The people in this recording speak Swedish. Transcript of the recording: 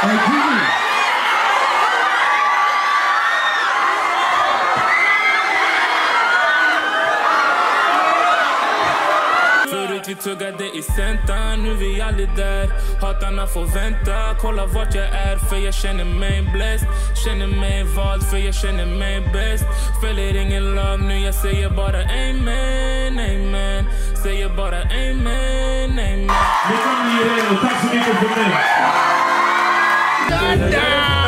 Förut vi tuggade i centa, nu vi aldrig där. Hatarna får vänta, kolla vart jag är. För jag känner mig blessed, känner mig vald för jag känner mig bäst. Följer ingen lag nu, jag säger bara amen, amen. Säger bara amen, amen. Tack så mycket för mig.